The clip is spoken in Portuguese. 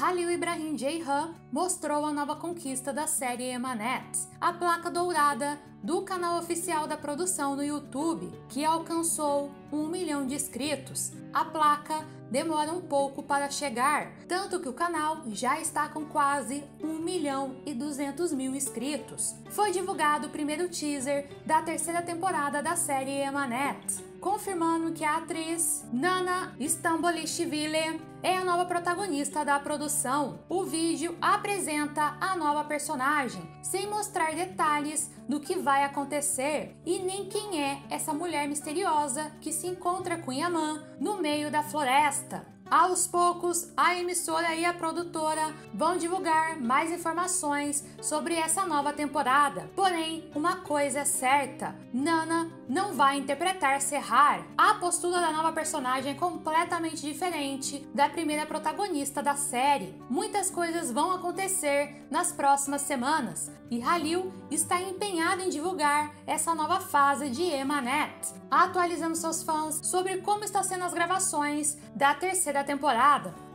Halil Ibrahim Ceyhan mostrou a nova conquista da série Emanet, a placa dourada do canal oficial da produção no YouTube, que alcançou 1 milhão de inscritos. A placa demora um pouco para chegar, tanto que o canal já está com quase 1.200.000 inscritos. Foi divulgado o primeiro teaser da terceira temporada da série Emanet, confirmando que a atriz Nana Istanbulishvili é a nova protagonista da produção. O vídeo apresenta a nova personagem, sem mostrar detalhes do que vai acontecer e nem quem é essa mulher misteriosa que se encontra com Yaman no meio da floresta. Aos poucos, a emissora e a produtora vão divulgar mais informações sobre essa nova temporada. Porém, uma coisa é certa: Nana não vai interpretar Serrar. A postura da nova personagem é completamente diferente da primeira protagonista da série. Muitas coisas vão acontecer nas próximas semanas e Halil está empenhado em divulgar essa nova fase de Emanet, atualizando seus fãs sobre como estão sendo as gravações da terceira temporada.